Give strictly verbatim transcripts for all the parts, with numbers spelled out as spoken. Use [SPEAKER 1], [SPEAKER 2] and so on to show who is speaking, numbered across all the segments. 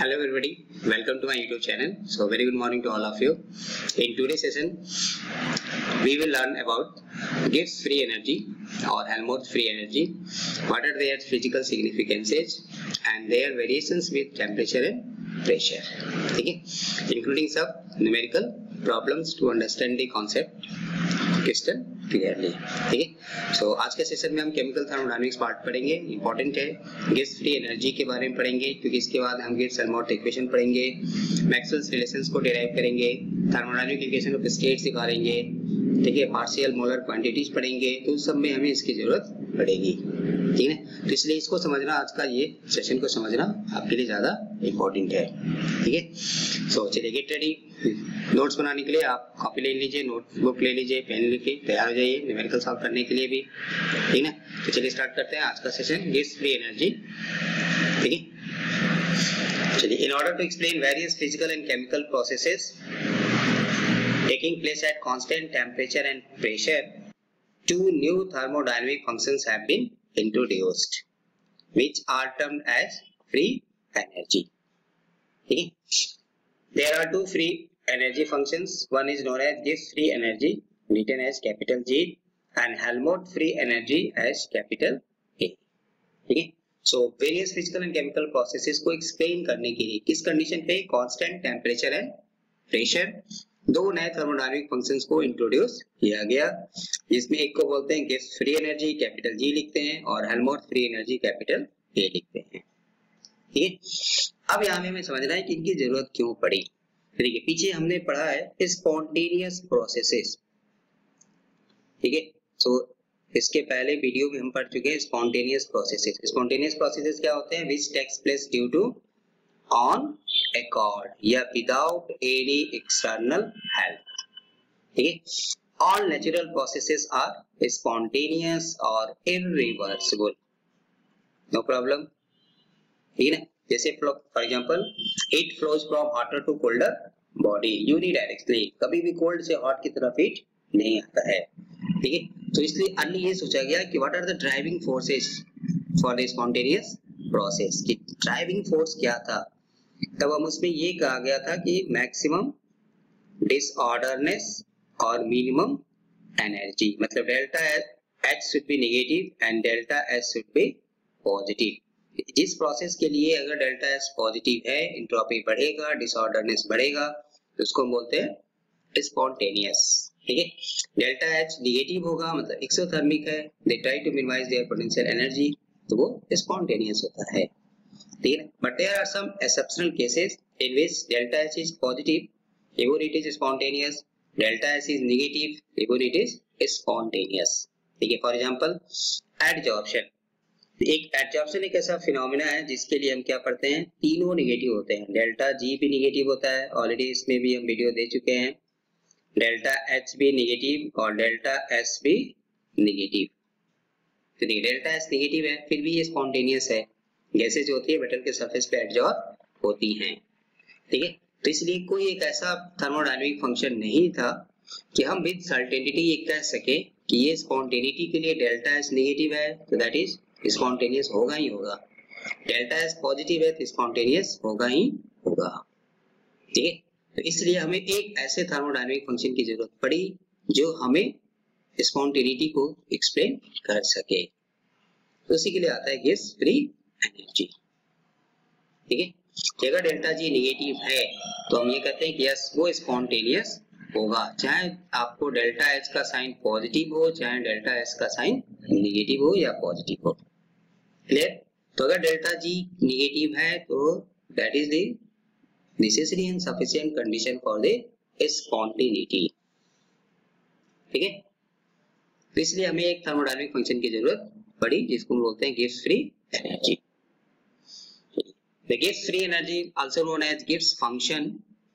[SPEAKER 1] Hello everybody, welcome to my YouTube channel. So very good morning to all of you. In today's session, we will learn about Gibbs free energy or Helmholtz free energy. What are their physical significances and their variations with temperature and pressure. Okay, including some numerical problems to understand the concept crystal clearly. ठीक है, so आज के session में हम chemical thermodynamics part पढ़ेंगे. Important है. Gibbs free energy के बारे में पढ़ेंगे क्योंकि इसके बाद हम गिब्स हेल्महोल्ट्ज इक्वेशन पढ़ेंगे, मैक्सवेल्स रिलेशंस को डिराइव करेंगे, थर्मोडायनामिक इक्वेशन ऑफ स्टेट्स दिखाएंगे. ठीक है, पार्शियल मोलर क्वांटिटीज पढ़ेंगे. तो सब में हमें इसकी जरूरत पड़ेगी. ठीक है, तो इसलिए इसको समझना, आज का ये सेशन को समझना आपके लिए ज्यादा इंपॉर्टेंट है. ठीक है, सो चलिए गेट रेडी. नोट्स बनाने के लिए आप कॉपी ले लीजिए, नोटबुक ले लीजिए, पेन लेके तैयार हो जाइए न्यूमेरिकल सॉल्व करने के लिए भी. ठीक है, तो चलिए स्टार्ट करते हैं आज का सेशन गिब्स फ्री एनर्जी. ठीक है, चलिए. In order to explain various physical and chemical processes taking place at constant temperature and pressure, two new thermodynamic functions have been introduced, which are termed as free energy. Okay. There are two free energy functions. One is known as Gibbs free energy, written as capital G, and Helmholtz free energy as capital A. Okay. So various physical and chemical processes को explain करने के लिए किस condition पे constant temperature and pressure दो नए thermodynamic functions को introduce किया गया, जिसमें एक को बोलते हैं Gibbs free energy capital G लिखते हैं और Helmholtz free energy capital A लिखते हैं. ठीक है, अब यहाँ में हमें समझना है कि इनकी जरूरत क्यों पड़ी. देखिए, पीछे हमने पढ़ा है स्पॉन्टेनियस प्रोसेसेस. ठीक है, सो इसके पहले वीडियो में हम पढ़ चुके हैं स्पॉन्टेनियस प्रोसेसेस. स्पॉन्टेनियस प्रोसेसेस क्या होते हैं? Which takes place due to on accord या without any external help. ठीक है, all natural processes are spontaneous or irreversible. No problem. ठीक है ना, जैसे for example heat flows from hotter to colder body unidirectionally. कभी भी cold से hot की तरफ heat नहीं आता है. ठीक है, तो इसलिए अन्य ये सोचा गया कि what are the driving forces for the spontaneous process. कि driving force क्या था, तब हम उसमें ये कहा गया था कि मैक्सिमम डिसऑर्डरनेस और मिनिमम एनर्जी, मतलब delta H should be negative and delta H should be positive. जिस प्रोसेस के लिए अगर डेल्टा एच पॉजिटिव है, एंट्रोपी बढ़ेगा, डिसऑर्डरनेस बढ़ेगा, तो उसको हम बोलते हैं स्पॉन्टेनियस. ठीक है, डेल्टा एच नेगेटिव होगा मतलब एक्सोथर्मिक है, they try to minimize their potential energy, तो वो स्पॉन्टेनियस होता है. ठीक है, but there are some exceptional cases in which delta H is positive, even it is spontaneous, delta H is negative, even it is spontaneous. ठीक है, for example adsorption. एक adsorption एक ऐसा फिनोमेना है जिसके लिए हम क्या पढ़ते हैं, तीनों नेगेटिव होते हैं. डेल्टा G भी नेगेटिव होता है, ऑलरेडी इसमें भी हम वीडियो दे चुके हैं. डेल्टा H भी नेगेटिव और डेल्टा S भी नेगेटिव. तो देखिए, डेल्टा S नेगेटिव है फिर भी ये स्पॉन्टेनियस है. गैसेज होती है मेटल के सरफेस पे एडजॉर्ब होती हैं. ठीक है, तो इसलिए कोई एक ऐसा थर्मोडायनामिक फंक्शन नहीं था कि हम विद सर्टेनिटी ये कह सके कि ये स्पॉन्टेनिटी के लिए डेल्टा एस नेगेटिव है तो दैट इज स्पॉन्टेनियस होगा ही होगा, डेल्टा एस पॉजिटिव है तो स्पॉन्टेनियस होगा ही होगा. ठीक है, तो इसलिए हमें एक ऐसे थर्मोडायनामिक फंक्शन की जरूरत पड़ी जो हमें स्पॉन्टेनिटी को एक्सप्लेन कर सके. तो उसी के लिए आता है गिब्स फ्री एनर्जी. ठीक है, अगर डेल्टा जी नेगेटिव है तो हम ये कहते हैं कि यस वो स्पॉन्टेनियस होगा, चाहे आपको डेल्टा एच का साइन पॉजिटिव हो चाहे डेल्टा एस का साइन नेगेटिव हो या पॉजिटिव हो. क्लियर? तो अगर डेल्टा जी नेगेटिव है तो that is the necessary and sufficient condition for the spontaneity. ठीक है, तो इसलिए हमें एक थर्मोडायनामिक फंक्शन की जरूरत पड़ी जिसको हम बोलते हैं Gibbs free energy. The Gibbs free energy, also known as Gibbs function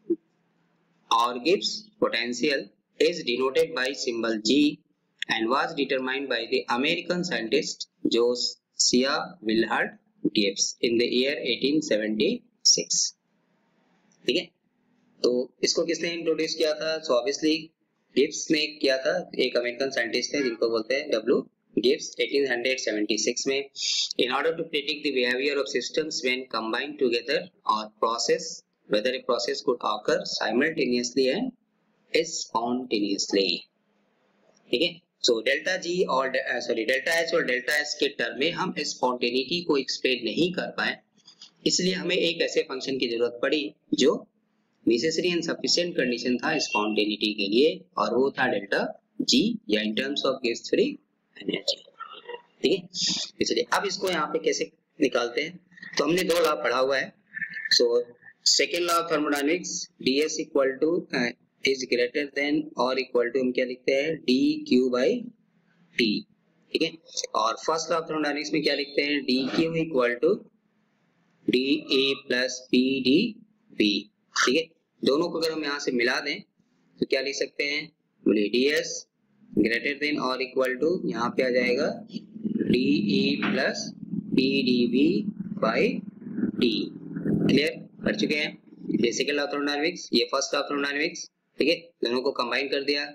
[SPEAKER 1] or Gibbs potential, is denoted by symbol G and was determined by the American scientist Josiah Willard Gibbs in the year eighteen seventy-six. ठीक है, तो इसको किसने introduce किया था? So obviously Gibbs ने किया था. एक अमेरिकन साइंटिस्ट है जिनको बोलते हैं डब्ल्यू gives eighteen seventy-six में, in order to predict the behavior of systems when combined together or process, whether a process could occur simultaneously and spontaneously. ठीक है, so डेल्टा जी और सॉरी डेल्टा एच और delta S के term में हम spontaneity को explain नहीं कर पाए, इसलिए हमें एक ऐसे फंक्शन की जरूरत पड़ी जो नेसेसरी एंड सफिशिएंट कंडीशन था स्पॉन्टेनिटी के लिए, और वो था डेल्टा जी या in terms of Gibbs free energy. ठीक है, इसलिए अब इसको यहाँ पे कैसे निकालते हैं, तो हमने दो लॉ पढ़ा हुआ है. So second law of thermodynamics, ds equal to is greater than और इक्वल टू हम क्या लिखते हैं, डी क्यू बाई टी. ठीक है, और फर्स्ट लॉ ऑफ थर्मोडायनेमिक्स में क्या लिखते हैं, D Q equal to D A plus P D B. ठीक है, दोनों को अगर हम यहाँ से मिला दें तो क्या लिख सकते हैं, बोलिए ds ग्रेटर देन और इक्वल टू यहाँ पे आ जाएगा D E plus P D B by T. Clear कर चुके हैं, ये सेकंड लॉ ऑफ थर्मोडायनेमिक्स, ये फर्स्ट लॉ ऑफ थर्मोडायनेमिक्स. ठीक है, दोनों को कंबाइन कर दिया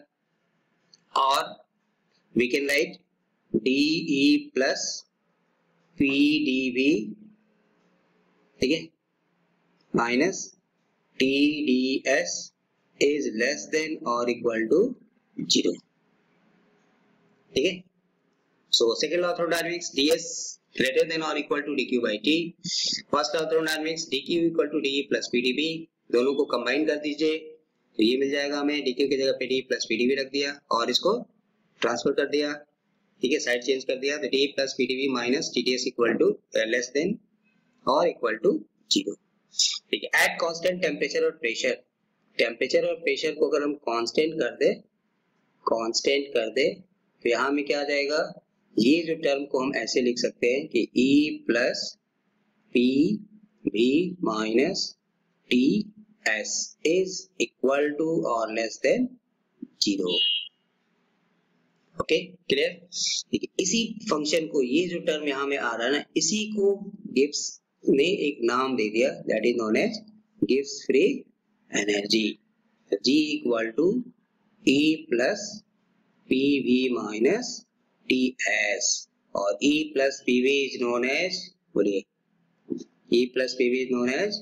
[SPEAKER 1] और we can write D E plus P D B, ठीक है, minus T D S is less than और इक्वल टू जीरो. ठीक है, so second law of thermodynamics, ds greater than और equal to dq by t. First law of thermodynamics, dq equal to de plus pdb. दोनों को combine कर दीजिए तो ये मिल जाएगा हमें, dq की जगह पे d प्लस pdb रख दिया और इसको ट्रांसफर कर दिया. ठीक है, साइड चेंज कर दिया तो d plus pdb minus tds equal to less than और इक्वल टू जीरो. ठीक है, एट कांस्टेंट टेम्परेचर और प्रेशर, टेम्परेचर और प्रेशर को अगर हम कांस्टेंट कर दे कांस्टेंट कर दे तो यहाँ में क्या आ जाएगा, ये जो टर्म को हम ऐसे लिख सकते हैं कि E plus P B minus T S is equal to और less than zero. Okay, clear. ठीक है, इसी फंक्शन को, ये जो टर्म यहाँ में आ रहा है ना, इसी को गिब्स ने एक नाम दे दिया, that is known as Gibbs free energy. G equal to E plus P V minus T S, और E plus P V is known as, बोलिए E plus P V is known as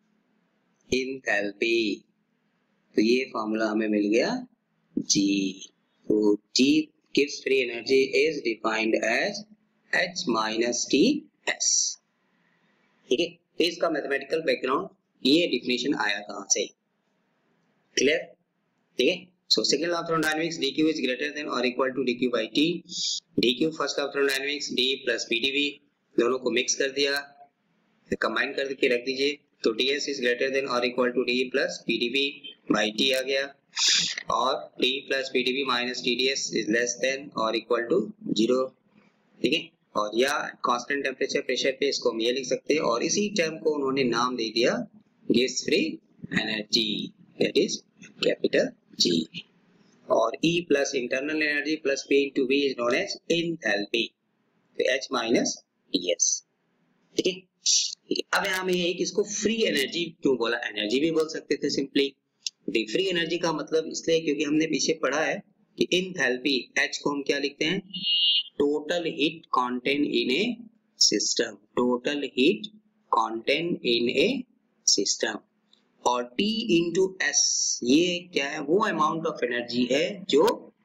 [SPEAKER 1] enthalpy. तो ये formula हमें मिल गया G. तो G गिव्स free energy is defined as H minus T S. ठीक है, तो इसका मैथमेटिकल बैकग्राउंड, ये डिफिनेशन आया कहां से, क्लियर. ठीक है, so second law of thermodynamics, dq is greater than or equal to dq by t. dq first law of thermodynamics, d plus pdv, दोनों को मिक्स कर दिया, कंबाइन करके रख दीजिए तो ds is greater than or equal to d plus pdv by t आ गया, और d plus pdv minus tds is less than or equal to zero. ठीक है, और या कांस्टेंट टेम्परेचर प्रेशर पे इसको हम ये लिख सकते हैं, और इसी टर्म को उन्होंने नाम दे दिया Gibbs free energy, that is capital G. और E plus internal energy plus P into V is known as enthalpy, तो H माइनस ds. ठीक है, अब यहाँ में ये इसको फ्री एनर्जी क्यों बोला, एनर्जी भी बोल सकते थे सिंपली. फ्री एनर्जी का मतलब इसलिए क्योंकि हमने पीछे पढ़ा है कि एंथैल्पी H को हम क्या लिखते हैं, total heat content in a system, total heat content in a system. और T इंटू एस ये क्या है, वो अमाउंट ऑफ एनर्जी है जो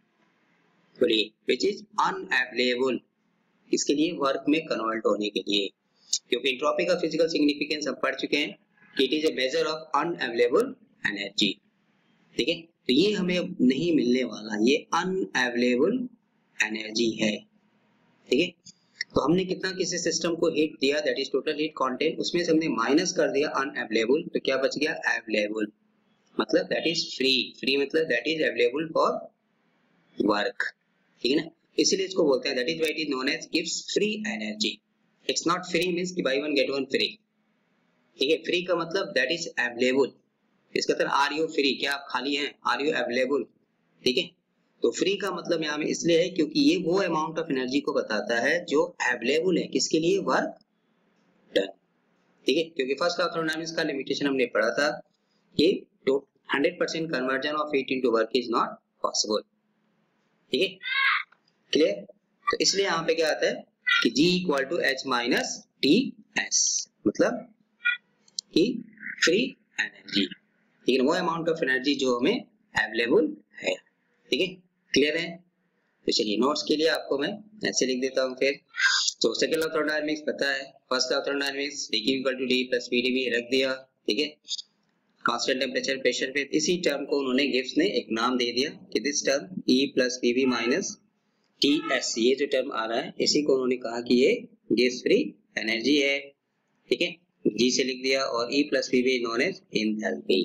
[SPEAKER 1] विच इज अनअवेलेबल, इसके लिए वर्क में कन्वर्ट होने के लिए, क्योंकि एंट्रोपी का फिजिकल सिग्निफिकेंस हम पढ़ चुके हैं कि it is a measure of unavailable energy. ठीक है, तो ये हमें नहीं मिलने वाला, ये अनअवेलेबल एनर्जी है. ठीक है, तो हमने कितना किसी सिस्टम को हीट दिया, that is total heat content, उसमें से हमने माइनस कर दिया अनअवेलेबल, तो क्या बच गया, अवेलेबल, मतलब दैट इज फ्री. फ्री मतलब that is available for work. ठीक है ना, इसीलिए इसको बोलते हैं that is why it is known as गिव्स free energy. It's not free means कि buy one get one free. ठीक है, फ्री का मतलब दैट इज अवेलेबल, इसका मतलब आर यू फ्री, क्या आप खाली हैं, आर यू अवेलेबल. ठीक है, तो फ्री का मतलब यहाँ में इसलिए है क्योंकि ये वो अमाउंट ऑफ एनर्जी को बताता है जो अवेलेबल है, किसके लिए, वर्क डन. ठीक है, क्योंकि फर्स्ट लॉ ऑफ थर्मोडायनामिक्स का लिमिटेशन हमने पढ़ा था कि hundred percent conversion of heat into work is not possible. ठीक है, क्लियर. तो इसलिए यहाँ पे क्या आता है कि G equal to H minus T S, मतलब कि फ्री एनर्जी, ठीक है, वो अमाउंट ऑफ एनर्जी जो हमें अवेलेबल है, ठीक है, क्लियर है। तो चलिए नोट्स के लिए आपको मैं ऐसे लिख देता हूँ फिर। तो सेकंड लॉ ऑफ थर्मोडायनामिक्स पता है, first law of thermodynamics dQ equal to D plus PDV रख दिया, ठीक है, कांस्टेंट टेम्परेचर प्रेशर पे। इसी टर्म को उन्होंने गिब्स ने एक नाम दे दिया कि this term E plus PV minus T S, ये जो टर्म आ रहा है इसी को उन्होंने कहा कि ये गिब्स फ्री एनर्जी है, ठीक है, G से लिख दिया, और E plus PV known as enthalpy,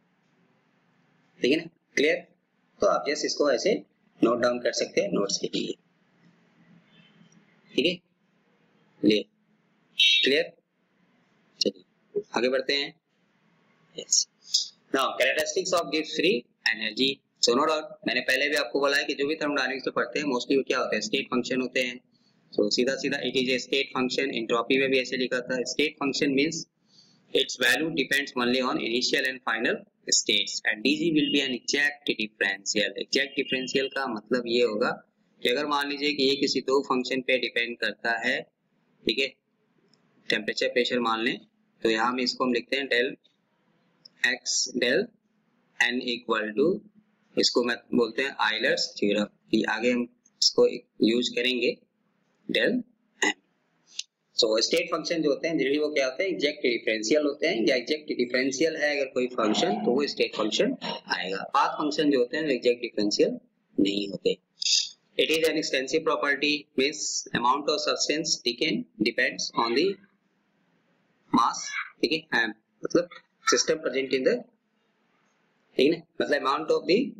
[SPEAKER 1] ठीक है ना, क्लियर। तो आप जस्ट इसको ऐसे नोट डाउन कर सकते हैं नोट्स के लिए, ठीक है, ले क्लियर। चलिए आगे बढ़ते हैं। Yes, now characteristics of Gibbs free energy. So no doubt, मैंने पहले भी आपको बोला है कि जो भी थर्मोडायनामिक्स में पढ़ते हैं मोस्टली वो क्या होते हैं, स्टेट फंक्शन होते हैं। सो so, सीधा सीधा it is a state function. Entropy में भी ऐसे लिखा था, state function means its value depends only on initial and final states and dg will be an exact differential। exact differential का मतलब ये होगा कि अगर मान लीजिए कि ये किसी दो फंक्शन पे डिपेंड करता है, ठीक है, टेम्परेचर प्रेशर मान लें, तो यहाँ में इसको हम लिखते हैं del X del N equal to, इसको मैं बोलते हैं आयलर्स थ्योरम, आगे हम इसको यूज करेंगे डेल। सो स्टेट फंक्शन जो होते हैं जनरली वो क्या होते हैं, एग्जैक्ट डिफरेंशियल होते हैं, या एग्जैक्ट डिफरेंशियल है अगर कोई फंक्शन तो वो स्टेट फंक्शन आएगा। पाथ फंक्शन जो होते हैं वो एग्जैक्ट डिफरेंशियल नहीं होते। It is an extensive property means amount of substance depends on the mass, ठीक है, मतलब सिस्टम प्रेजेंट इन द, ठीक है, मतलब amount of the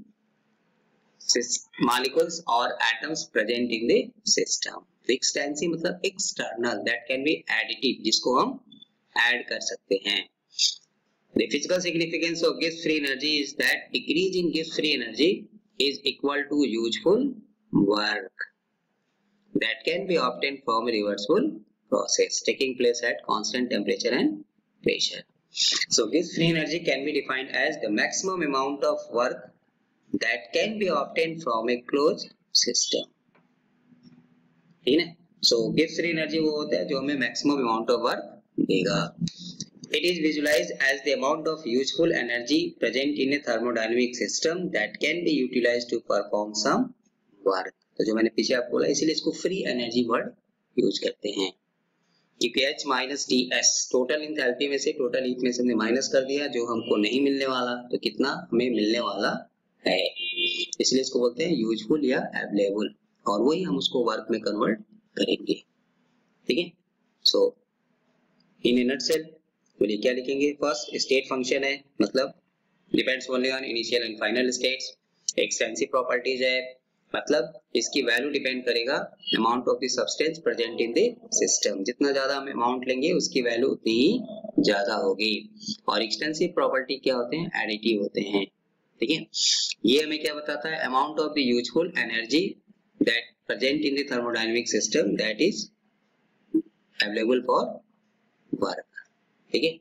[SPEAKER 1] molecules or atoms present in the system। Extensive मतलब external, that can be additive, जिसको हम add कर सकते हैं। The physical significance of Gibbs free energy is that decrease in Gibbs free energy is equal to useful work that can be obtained from a reversible process taking place at constant temperature and pressure। So Gibbs free energy can be defined as the maximum amount of work that can be obtained from a closed system, ठीक है। सो Gibbs free energy वो होता है जो हमें maximum amount of work देगा। It is visualized as the amount of useful energy present in a thermodynamic system that can be utilized to perform some work. तो जो मैंने पीछे आपको बोला इसीलिए इसको फ्री एनर्जी वर्ड यूज करते हैं, क्योंकि H minus T S total enthalpy में से टोटल हीट में से हमने माइनस कर दिया जो हमको नहीं मिलने वाला, तो कितना हमें मिलने वाला है, इसलिए इसको बोलते हैं यूजफुल या अवेलेबल, और वही हम उसको वर्क में कन्वर्ट करेंगे, ठीक है। सो इन ए नटसेल बोलिए क्या लिखेंगे, फर्स्ट स्टेट फंक्शन है, मतलब depends only on initial and final states. Extensive properties है, मतलब इसकी वैल्यू डिपेंड करेगा amount of the substance present in the system, जितना ज्यादा हम अमाउंट लेंगे उसकी वैल्यू उतनी ही ज्यादा होगी। और एक्सटेंसिव प्रॉपर्टी क्या होते हैं, एडिटिव होते हैं, ठीक है। ये हमें क्या बताता है, amount of the useful energy that present in the thermodynamic system that is available for work, ठीक है।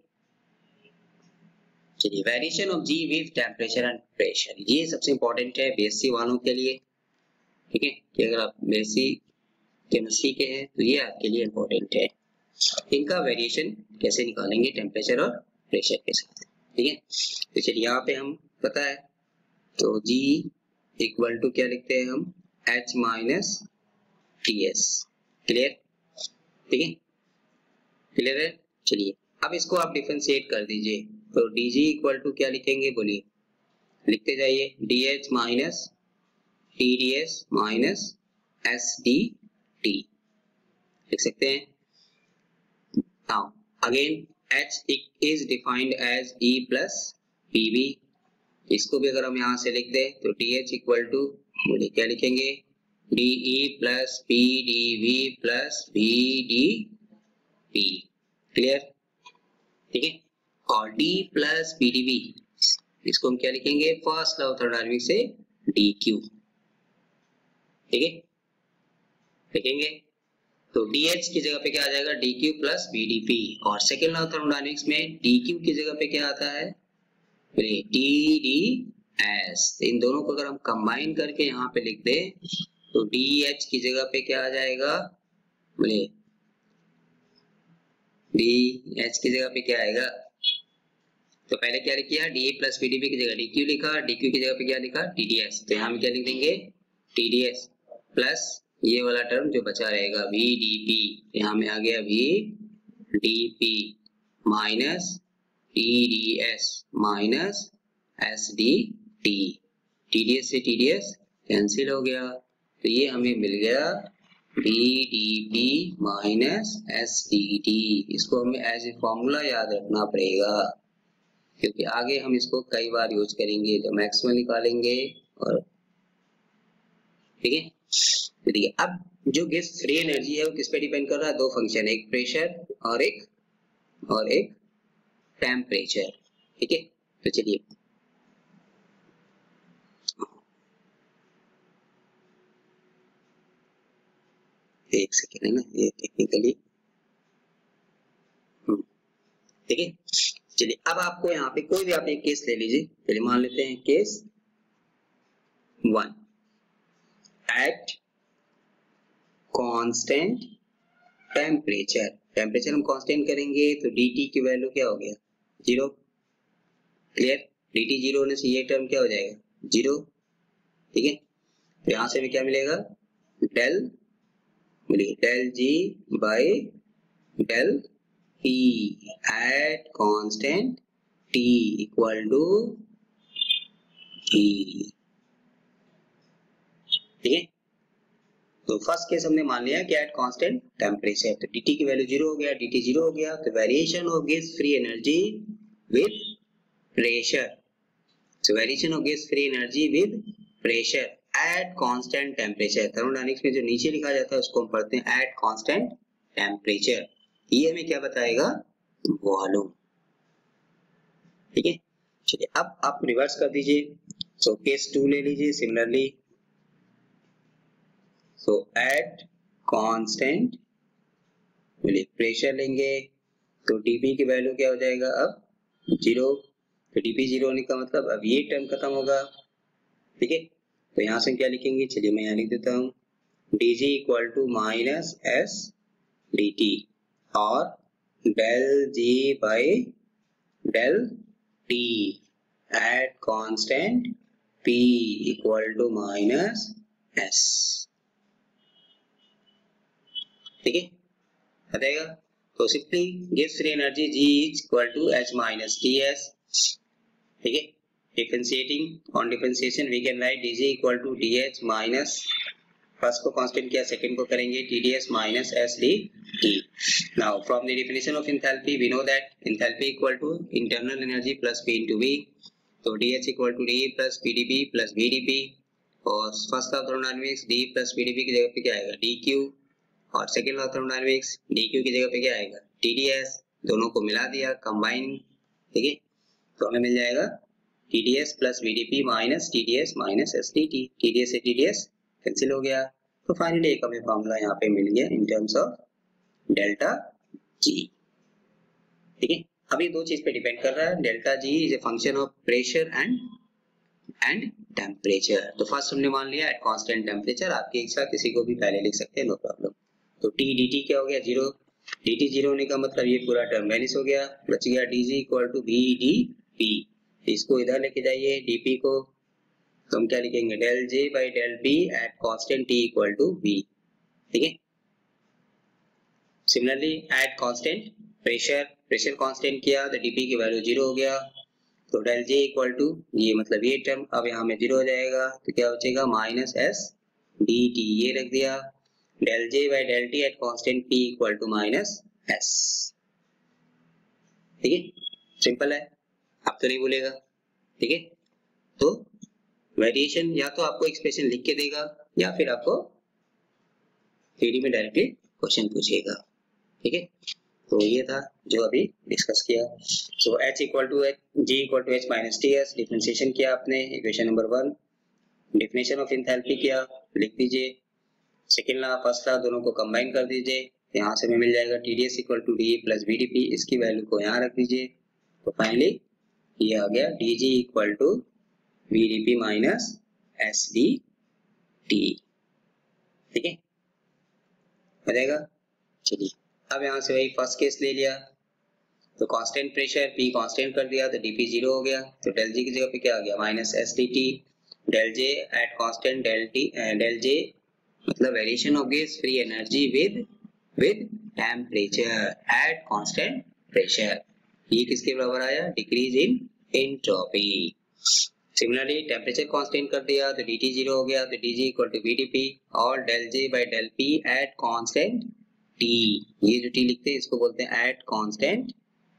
[SPEAKER 1] चलिए variation of G with temperature and pressure, ये सबसे इंपॉर्टेंट है बीएससी वालों के लिए, ठीक है, कि अगर आप बीएससी केमिस्ट्री के हैं तो ये आपके लिए इंपॉर्टेंट है। इनका वेरिएशन कैसे निकालेंगे टेम्परेचर और प्रेशर के साथ, ठीक है। तो चलिए यहाँ पे हम पता है तो G इक्वल टू क्या लिखते हैं हम, H minus T S, clear, ठीक है, क्लियर है। चलिए अब इसको आप डिफरेंशिएट कर दीजिए, तो dg इक्वल टू क्या लिखेंगे बोलिए, लिखते जाइए dh minus tds minus sdt लिख सकते हैं। Now again H is defined as E plus pv, इसको भी अगर हम यहाँ से लिख दें तो dh इक्वल टू बोलिए क्या लिखेंगे, dE plus P D V plus V D P, clear, ठीक है। और D plus P D V इसको हम क्या लिखेंगे, फर्स्ट लॉ ऑफ थर्मोडायनामिक्स से dQ, ठीक है, लिखेंगे। तो dH की जगह पे क्या आ जाएगा, dQ plus B D P, और सेकेंड लॉ ऑफ थर्मोडायनामिक्स में dQ की जगह पे क्या आता है, टी डी एस। इन दोनों को अगर हम कंबाइन करके यहाँ पे लिख दे तो डी एच की जगह पे क्या आ जाएगा, बोले डी एच की जगह पे क्या आएगा, तो पहले क्या किया, डी प्लस पीडीपी की जगह डी क्यू लिखा, डी क्यू की जगह पे क्या लिखा, टीडीएस। तो यहाँ में क्या लिख देंगे, टीडीएस प्लस ये वाला टर्म जो बचा रहेगा वीडीपी, यहाँ में आ गया VDP minus TDS minus SDT. TDS से टीडीएस कैंसिल हो गया, तो ये हमें मिल गया वीडीपी माइनस एसडीटी। इसको हमें एज ए फॉर्मूला याद रखना पड़ेगा, क्योंकि आगे हम इसको कई बार यूज करेंगे, तो मैक्सिमम निकालेंगे। और ठीक है, देखिए अब जो गैस फ्री एनर्जी है वो किस पे डिपेंड कर रहा है, दो फंक्शन, एक प्रेशर और एक और एक टेम्परेचर। ठीक है, तो चलिए एक सेकेंड है ना, ये टेक्निकली ठीक है। चलिए अब आपको यहाँ पे कोई भी आप एक केस ले लीजिए, चलिए मान लेते हैं case one, at constant temperature. Temperature हम कांस्टेंट करेंगे तो dt की वैल्यू क्या हो गया, जीरो। क्लियर, dt जीरो होने से ये टर्म क्या हो जाएगा, जीरो। ठीक है, तो यहां से हमें क्या मिलेगा, डेल बोलिए del G by del T at constant T equal to T। ठीक है, तो फर्स्ट केस हमने मान लिया कि एट कांस्टेंट टेम्परेचर, तो dt की वैल्यू जीरो हो गया, dt जीरो हो गया, तो variation of gas free energy with pressure. So variation of gas free energy with pressure at constant temperature. Thermodynamics में जो नीचे लिखा जाता है उसको हम पढ़ते हैं एट कांस्टेंट टेम्परेचर। ये हमें क्या बताएगा, वॉल्यूम। ठीक है, चलिए अब आप रिवर्स कर दीजिए, सो केस टू ले लीजिए सिमिलरली। सो एट कांस्टेंट बोलिए प्रेशर लेंगे, तो डीपी की वैल्यू क्या हो जाएगा, अब जीरो। तो डीपी जीरो होने का मतलब अब ये टर्म खत्म होगा। ठीक है, तो यहां से क्या लिखेंगे, चलिए मैं यहाँ लिख देता हूँ, DG equal to minus S D T और del G by del T at constant P equal to minus S. ठीक है, बताएगा, तो सिंपली गिव्स free energy G equal to H minus T S. ठीक है, differentiating on differentiation we can write dg equal to dh minus, first को constant किया, second को करेंगे tds minus sdt। now from the definition of enthalpy we know that enthalpy equal to internal energy plus p into v, तो dh equal to de plus pdp plus vdp, और first law of thermodynamics d plus pdp की जगह पे क्या आएगा, dq, और second law of thermodynamics dq की जगह पे क्या आएगा, tds। दोनों को मिला दिया, कंबाइन। ठीक है, तो हमें मिल जाएगा tds plus vdp minus tds minus sdt। tds से tds कैंसिल हो गया, तो फाइनली एक हमें फॉर्मूला यहाँ पे मिल गया in terms of delta G. ठीक है, अब ये दो चीज पे डिपेंड कर रहा है, delta G is a function of pressure and and temperature. तो फर्स्ट हमने मान लिया एट कांस्टेंट टेम्परेचर, आपकी इच्छा किसी को भी पहले लिख सकते हैं, नो प्रॉब्लम। तो टी डी टी क्या हो गया, जीरो। dt जीरो होने का मतलब ये पूरा टर्म वैनिश हो गया, बच गया dg equal to V D P. इसको इधर लेके जाइए dp को, तो हम क्या लिखेंगे, del J by del B at constant T equal to V. ठीक है, similarly at constant pressure, pressure constant किया तो डीपी की वैल्यू जीरो हो गया, तो डेल जे इक्वल टू ये मतलब ये टर्म अब यहाँ में जीरो हो जाएगा, तो क्या बचेगा, माइनस एस डी टी, ये रख दिया, del J by del T at constant P equal to minus S. ठीक है, सिंपल है, आप तो नहीं भूलेगा। ठीक है, तो वेरिएशन या तो आपको एक्सप्रेशन लिख के देगा या फिर आपको थ्योरी में डायरेक्टली क्वेश्चन पूछेगा। ठीक है, तो ये था जो अभी डिस्कस किया। So h equal to H, g equal to H minus T S, differentiation किया आपने, equation number one. Definition of enthalpy किया, लिख दीजिए। सेकेंड लॉ फर्स्ट लॉ दोनों को कंबाइन कर दीजिए, यहाँ से हमें मिल जाएगा TDS equal to D plus VDP, इसकी वैल्यू को यहाँ रख दीजिए, तो फाइनली ये आ गया DG equal to VDP minus SDT. ठीक है, हो जाएगा। चलिए अब यहाँ से वही फर्स्ट केस ले लिया, तो कांस्टेंट प्रेशर P कांस्टेंट कर दिया तो dP जीरो हो गया, तो डेल जी की जगह पे क्या आ गया minus S D T, del J at constant del T del J मतलब variation of gas free energy with with temperature at constant pressure. ये किसके बराबर आया, decrease in entropy. Similarly temperature constant कर दिया तो dt जीरो हो गया, तो dg इक्वल टू vdp और del j by del p at constant t। ये जो t लिखते हैं इसको बोलते हैं एट कांस्टेंट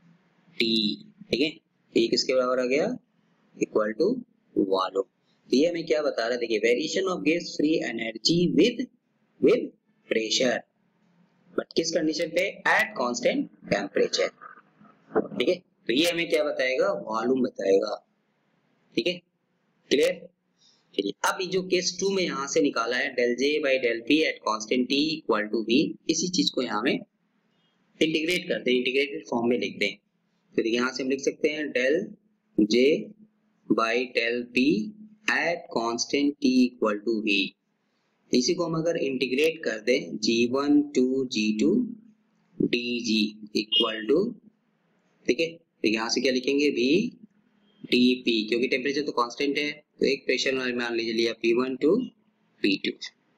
[SPEAKER 1] t, ठीक है। ये किसके बराबर आ गया, इक्वल टू वॉल्यूम। तो ये हमें क्या बता रहा है, देखिए variation of gas free energy with with pressure, but किस कंडीशन पे, एट कांस्टेंट टेम्परेचर, ठीक है। तो ये हमें क्या बताएगा, वॉल्यूम बताएगा, ठीक है, क्लियर। चलिए अब ये जो केस टू में यहाँ से निकाला है del J by del P at constant T equal to V, इसी चीज को यहाँ में इंटीग्रेट करते हैं, इंटीग्रेटेड फॉर्म में लिखते हैं। तो यहाँ से हम लिख सकते हैं del J by del P at constant T equal to V. इसी को हम अगर इंटीग्रेट कर दें G one to G two D G equal to, ठीक है, तो यहाँ से क्या लिखेंगे वी डी पी, क्योंकि टेम्परेचर तो कांस्टेंट है, तो एक प्रेशर मान लीजिए लिया P one to P two.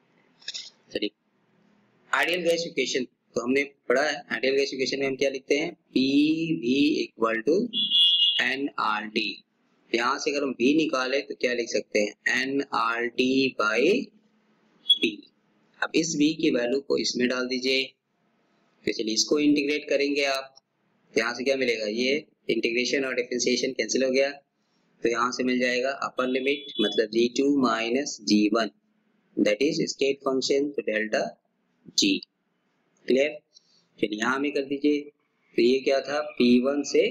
[SPEAKER 1] चलिए आइडियल गैस इक्वेशन तो हमने पढ़ा है, आइडियल गैस इक्वेशन में हम क्या लिखते हैं, P V equal to N R T. यहाँ से अगर हम v निकाले तो क्या लिख सकते हैं, N R T by T. अब इस v की वैल्यू को इसमें डाल दीजिए, तो चलिए इसको इंटीग्रेट करेंगे आप, यहाँ से क्या मिलेगा, ये इंटीग्रेशन और डिफरेंशिएशन कैंसिल हो गया, तो यहाँ से मिल जाएगा अपर लिमिट मतलब G two minus G one that is state function तो डेल्टा जी, क्लियर। चलिए यहाँ में कर दीजिए, तो ये क्या था पी वन से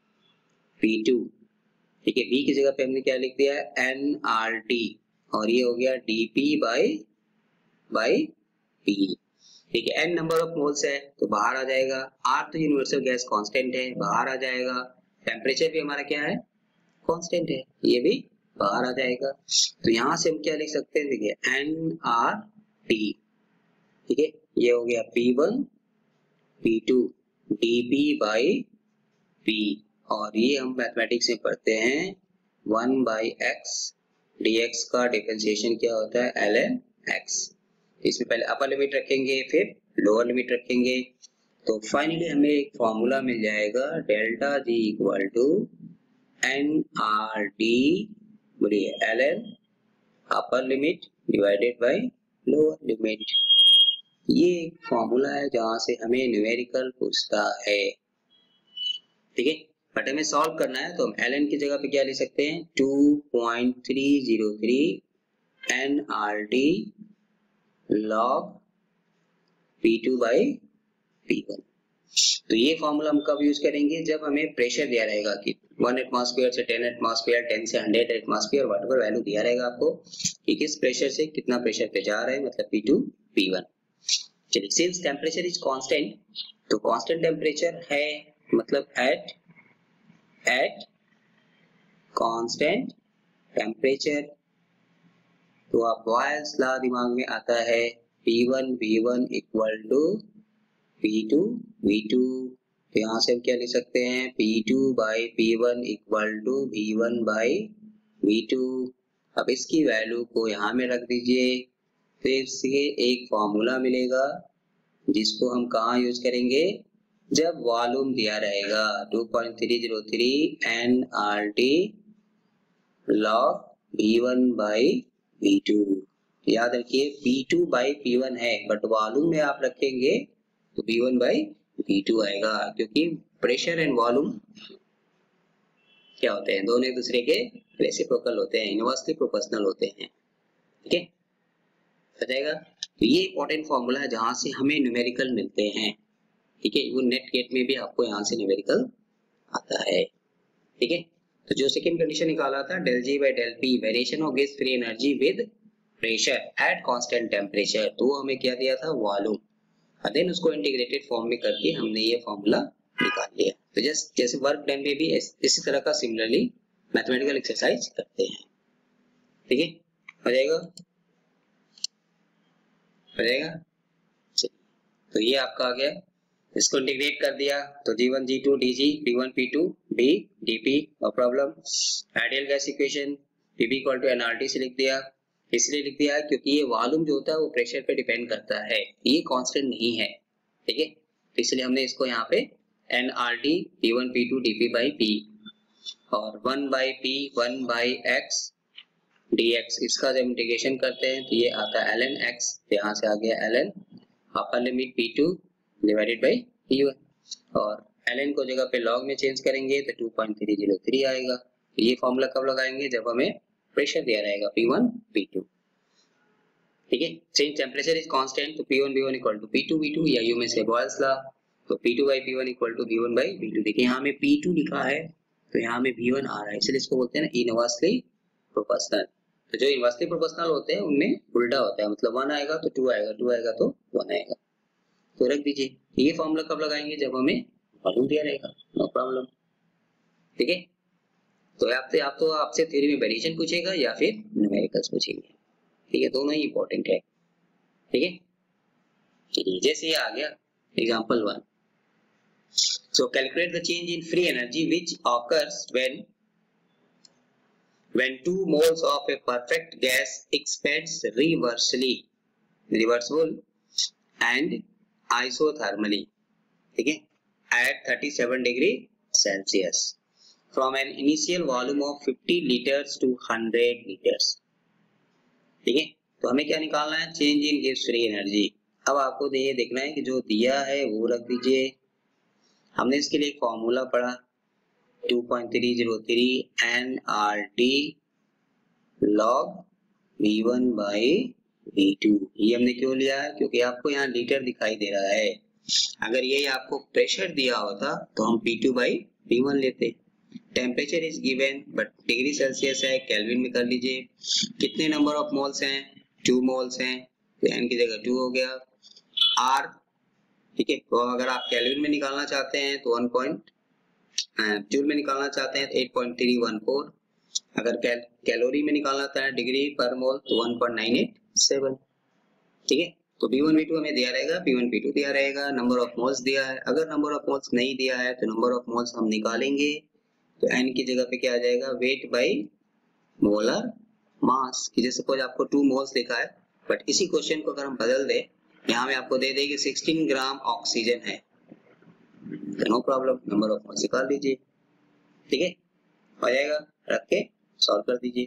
[SPEAKER 1] पी टू, ठीक है, v की जगह पे हमने क्या लिख दिया है एन आर टी, और ये हो गया dp बाई बाई p, ठीक है। n नंबर ऑफ मोल्स है तो बाहर आ जाएगा, r तो यूनिवर्सल गैस कांस्टेंट है, बाहर आ जाएगा, टेम्परेचर भी हमारा क्या है कांस्टेंट है, ये भी बाहर आ जाएगा। तो यहाँ से हम क्या लिख सकते हैं, देखिए एन आर टी, ठीक है, ये हो गया P one P two dp by p, और ये हम मैथमेटिक्स में पढ़ते हैं वन बाई एक्स dx का डिफरेंशिएशन क्या होता है एल एन एक्स। इसमें पहले अपर लिमिट रखेंगे फिर लोअर लिमिट रखेंगे, तो फाइनली हमें एक फॉर्मूला मिल जाएगा delta G equal to N R T बोलिए L N upper limit divided by lower limit. ये एक फॉर्मूला है जहां से हमें न्यूमेरिकल पूछता है, ठीक है, बट हमें सॉल्व करना है तो हम ln की जगह पे क्या ले सकते हैं two point three zero three N R T log P two by P one. तो ये फॉर्मूला हम कब यूज करेंगे, जब हमें प्रेशर दिया रहेगा कि वन एटमॉस्फेयर से टेन एटमॉस्फेयर, टेन से हंड्रेड एटमॉस्फेयर, व्हाटएवर वैल्यू दिया रहेगा आपको कि किस प्रेशर से कितना प्रेशर पे जा रहा है, मतलब पी टू पी वन। चलिए सिंस टेम्परेचर इज कांस्टेंट, तो कांस्टेंट टेम्परेचर है मतलब एट एट कांस्टेंट टेम्परेचर, तो आप बॉयल्स लॉ दिमाग में आता है P one V one equal to P two V two, तो यहाँ से हम क्या लिख सकते हैं P two by P one equal to V one by V two. अब इसकी वैल्यू को यहाँ में रख दीजिए, फिर से एक फॉर्मूला मिलेगा जिसको हम कहाँ यूज करेंगे, जब वॉल्यूम दिया रहेगा two point three zero three N R T log V one by V two. याद रखिए P two by P one है, बट वॉल्यूम में आप रखेंगे तो V one by V two आएगा, क्योंकि प्रेशर एंड वॉल्यूम क्या होते हैं, दोनों एक दूसरे के रेसिप्रोकल होते हैं, इनवर्सली प्रोपोर्शनल होते हैं, ठीक है, हो जाएगा। तो ये इंपॉर्टेंट फॉर्मूला है जहां से हमें न्यूमेरिकल मिलते हैं, ठीक है, वो नेट गेट में भी आपको यहाँ से न्यूमेरिकल आता है, ठीक है। तो जो सेकंड कंडीशन निकाला था del G by del P variation of gas free energy with pressure at constant temperature, तो हमें क्या दिया था वॉल्यूम, और देन उसको इंटीग्रेटेड फॉर्म में करके हमने ये फॉर्मूला निकाल लिया। तो जस्ट जैसे वर्क डन में भी इसी तरह का सिमिलरली मैथमेटिकल एक्सरसाइज करते हैं, ठीक है, हो जाएगा। हो जाएगा। तो ये आपका आ गया, इसको इंटीग्रेट कर दिया तो G one G two D G P one P two B D P, no problem. Ideal gas equation P P equal to N R T से लिख दिया, इसलिए लिख दिया क्योंकि ये वॉल्यूम जो होता है वो प्रेशर पे डिपेंड करता है, ये कांस्टेंट नहीं है, ठीक है। तो इसलिए हमने इसको यहाँ पे N R T P one P two D P by P और one by P one by X dx, इसका जब इंटीग्रेशन करते हैं तो ये आता है ln x, यहाँ से आ गया ln upper limit P two divided by P one और ln को जगह पे log में चेंज करेंगे तो two point three zero three आएगा। ये फॉर्मूला कब लगाएंगे, जब हमें प्रेशर दिया रहेगा P वन P टू, ठीक है। सिंस टेम्परेचर इज कांस्टेंट तो P one B one equal to P two V two या यू में से बॉयल्स लॉ, तो P two by P one equal to V one by V two. देखिए यहाँ में P टू लिखा है तो यहाँ में V वन आ रहा है, इसलिए इसको बोलते हैं ना इनवर्सली प्रोपोर्शनल। तो जो इनवर्सली प्रोपोर्शनल होते हैं उनमें उल्टा होता है, मतलब वन आएगा तो टू आएगा, टू आएगा तो वन आएगा। तो रख दीजिए, ये फॉर्मूला कब लगाएंगे, जब हमें वॉल्यूम दिया रहेगा, नो प्रॉब्लम, ठीक है। तो आपसे आप तो आपसे थ्योरी में वेरिएशन पूछेगा या फिर न्यूमेरिकल्स पूछेंगे, ठीक है, दोनों ही इंपॉर्टेंट है, ठीक है। चलिए जैसे ये आ गया example one, so calculate the change in free energy which occurs when when two moles of a perfect gas expands reversibly reversible and isothermally, ठीक है, at thirty-seven degree Celsius from an initial volume of fifty liters to one hundred liters, ठीक है। तो हमें क्या निकालना है, change in गिव्स फ्री एनर्जी। अब आपको ये देखना है कि जो दिया है वो रख दीजिए, हमने इसके लिए एक फॉर्मूला पढ़ा two point three zero three N R T log V one by V two. ये हमने क्यों लिया है, क्योंकि आपको यहाँ लीटर दिखाई दे रहा है, अगर ये आपको प्रेशर दिया होता तो हम P two by V one लेते। Temperature is given but degree Celsius है, केल्विन में कर लीजिए। कितने नंबर ऑफ मोल्स हैं, टू मोल्स हैं, तो N की जगह टू हो गया। R, ठीक है, तो अगर आप केल्विन में निकालना चाहते हैं तो वन पॉइंट जूल में निकालना चाहते हैं तो eight point three one four, अगर कैल, कैलोरी में निकालना चाहते हैं डिग्री पर मोल तो one point nine eight seven, ठीक है। तो B वन B टू हमें दिया रहेगा, P वन P टू दिया रहेगा, नंबर ऑफ मोल्स दिया है। अगर नंबर ऑफ मोल्स नहीं दिया है तो नंबर ऑफ मोल्स हम निकालेंगे, तो N की जगह पे क्या आ जाएगा, वेट बाई मोलर मास। कि जैसे सपोज आपको टू मोल्स लिखा है बट इसी क्वेश्चन को अगर हम बदल दे, यहाँ में आपको दे देगी सिक्सटीन ग्राम ऑक्सीजन है, तो no problem, number of moles निकाल दीजिए, ठीक है, हो जाएगा, रख के सॉल्व कर दीजिए,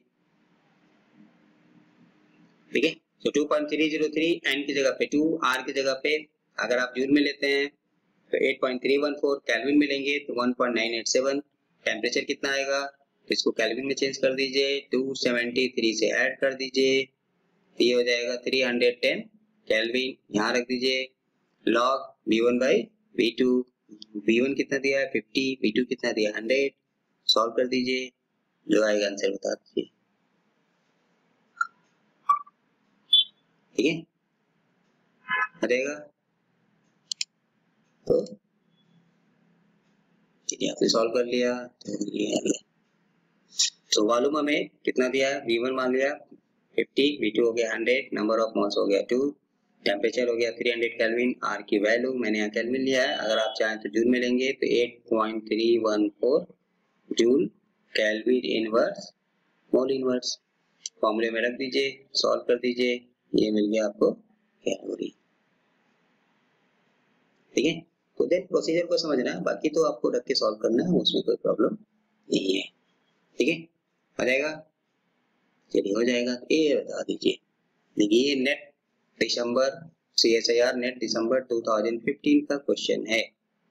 [SPEAKER 1] ठीक है। तो two point three zero three N की जगह पे टू, R की जगह पे अगर आप जूल में लेते हैं तो eight point three one four, kelvin में लेंगे तो one point nine eight seven, temperature कितना आएगा तो इसको केल्विन में चेंज कर दीजिए, टू सेवेंटी थ्री से ऐड कर दीजिए, ये हो जाएगा थ्री हंड्रेड टेन केल्विन, यहाँ रख दीजिए। Log V one by V two, V one कितना दिया है फिफ्टी, V टू कितना दिया हंड्रेड, सॉल्व कर दीजिए, जो आएगा आंसर बता दीजिए, ठीक है, आ जाएगा। तो चलिए आपने सॉल्व कर लिया, तो ये आ गया। तो वॉल्यूम हमें कितना दिया है, V वन मान लिया फिफ्टी, V टू हो गया हंड्रेड, नंबर ऑफ मोल्स हो गया टू, टेम्परेचर हो गया थ्री हंड्रेड केल्विन, R की वैल्यू मैंने यहाँ केल्विन लिया है, अगर आप चाहें तो जूल में लेंगे तो eight point three one four joule kelvin inverse mole inverse, फॉर्मूले में रख दीजिए, सॉल्व कर दीजिए, ये मिल गया आपको कैलोरी, ठीक है। तो देन प्रोसीजर को समझना है, बाकी तो आपको रख के सॉल्व करना है, उसमें कोई प्रॉब्लम नहीं है, ठीक है, हो जाएगा। चलिए हो जाएगा, ये बता दीजिए, देखिए NET December C S I R NET December two thousand fifteen का क्वेश्चन है।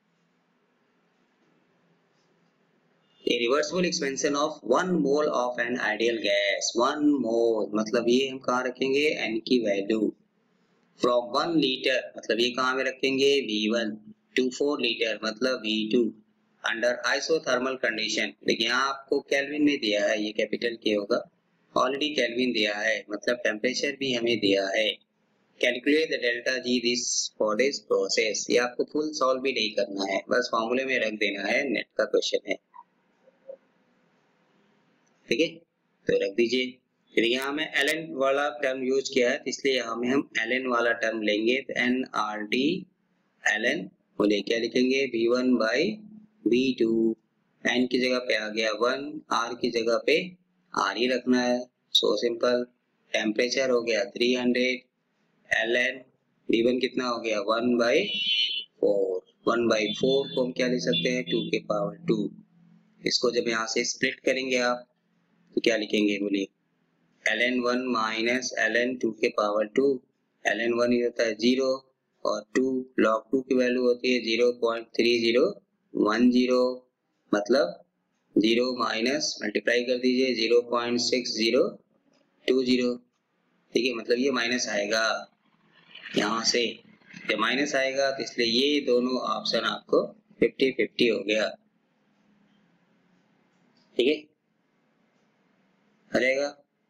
[SPEAKER 1] A reversible expansion of one mole of an ideal gas, one mole मतलब ये हम कहाँ रखेंगे, N की वैल्यू, from one liter मतलब ये कहाँ में रखेंगे V one, to four liter मतलब V two, under isothermal condition, देखिए यहाँ आपको केल्विन में दिया है, ये कैपिटल के होगा, ऑलरेडी केल्विन दिया है, मतलब टेम्परेचर भी हमें दिया है। Calculate the delta G this for this process, ये आपको फुल सॉल्व भी नहीं करना है, बस फॉर्मूले में रख देना है, नेट का क्वेश्चन है, ठीक है। तो रख दीजिए, देखिए यहाँ में ln वाला टर्म यूज किया है, तो इसलिए यहाँ में हम ln वाला टर्म लेंगे, तो एन आर डी ln बोले क्या लिखेंगे V one by V two, N की जगह पे आ गया वन, आर की जगह पे आर ही रखना है, सो सिंपल। टेम्परेचर हो गया three hundred, ln V one कितना हो गया one by four, one by four को हम क्या ले सकते हैं टू के पावर टू। इसको जब यहाँ से स्प्लिट करेंगे आप तो क्या लिखेंगे बोलिए ln one minus ln two के पावर टू, ln वन ही होता है जीरो और टू log टू की वैल्यू होती है zero point three zero one zero, मतलब जीरो माइनस मल्टीप्लाई कर दीजिए zero point six zero two zero. ठीक है, मतलब ये माइनस आएगा यहाँ से, जब माइनस आएगा तो इसलिए ये दोनों ऑप्शन आपको फिफ्टी फिफ्टी हो गया। ठीक है, रहेगा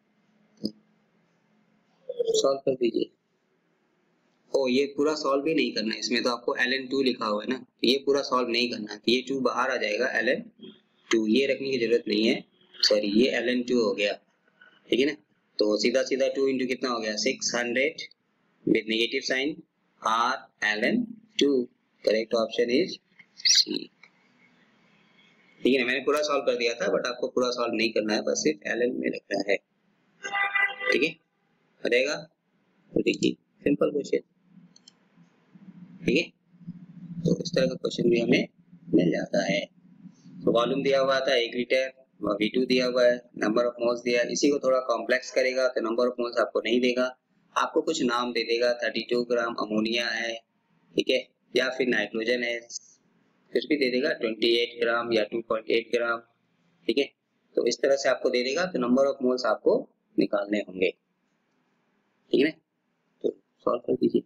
[SPEAKER 1] सॉल्व कर दीजिए। ओ ये पूरा सॉल्व भी नहीं करना है, इसमें तो आपको ln टू लिखा हुआ है ना, ये पूरा सॉल्व नहीं करना है, ये टू बाहर आ जाएगा, ln टू ये रखने की जरूरत नहीं है, सॉरी ये ln टू हो गया। ठीक है ना, तो सीधा सीधा टू इंटू कितना हो गया six hundred with negative sign r ln two, correct option is C. ठीक है ना, मैंने पूरा सॉल्व कर दिया था बट आपको पूरा सॉल्व नहीं करना है, बस सिर्फ ln में रखना है। ठीक है, रहेगा तो देखिए सिंपल क्वेश्चन। ठीक है, तो इस तरह का क्वेश्चन भी हमें मिल जाता है। तो वॉल्यूम दिया हुआ था एक लीटर, वी टू दिया हुआ है, नंबर ऑफ मोल्स दिया है, इसी को थोड़ा कॉम्प्लेक्स करेगा तो नंबर ऑफ मोल्स आपको नहीं देगा, आपको कुछ नाम दे देगा, थर्टी टू ग्राम अमोनिया है, ठीक है, या फिर नाइट्रोजन है, कुछ भी दे देगा, ट्वेंटी एट ग्राम या टू पॉइंट एट ग्राम। ठीक है, तो इस तरह से आपको दे देगा, तो नंबर ऑफ मोल्स आपको निकालने होंगे। ठीक है, तो सॉल्व कर दीजिए।